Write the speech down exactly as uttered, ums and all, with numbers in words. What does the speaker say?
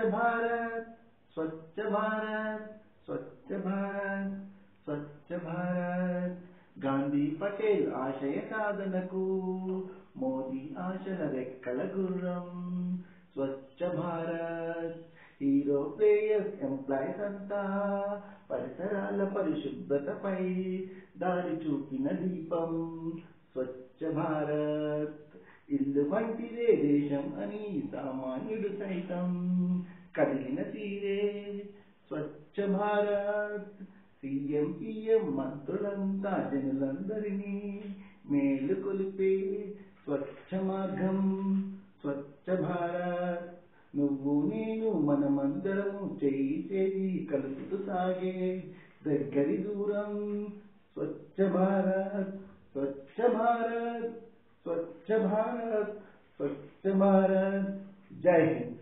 भारत स्वच्छ भारत स्वच्छ भारत स्वच्छ भारत గాంధీ పటేల్ ఆశయ సాధనకు మోదీ ఆశల రెక్కల గుర్రం Swachh Bharat hero players employees అంతా పరిసరాల పరిశుభ్రతపై దారి చూపిన దీపం స్వచ్ఛ భారత్ ఇల్లు వంటిదే దేశం అని సామాన్యుడు సైతం కదిలిన తీరే స్వచ్ఛ భారత్ సీఎం పీఎం మంత్రులంతా జనులందరినీ మేలు కొలిపే స్వచ్ఛ మార్గం స్వచ్ఛ భారత్ నువ్వు నేను మనమందరము చేయి చేయి కలుపుతూ సాగే దగ్గరి దూరం స్వచ్ఛ భారత్ స్వచ్ఛ భారత్ స్వచ్ఛ భారత్ స్వచ్ఛ భారత్ జై హింద్.